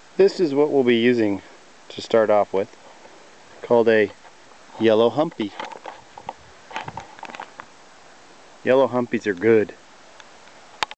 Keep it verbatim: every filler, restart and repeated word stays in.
This is what we'll be using to start off with, called a yellow humpy. Yellow humpies are good.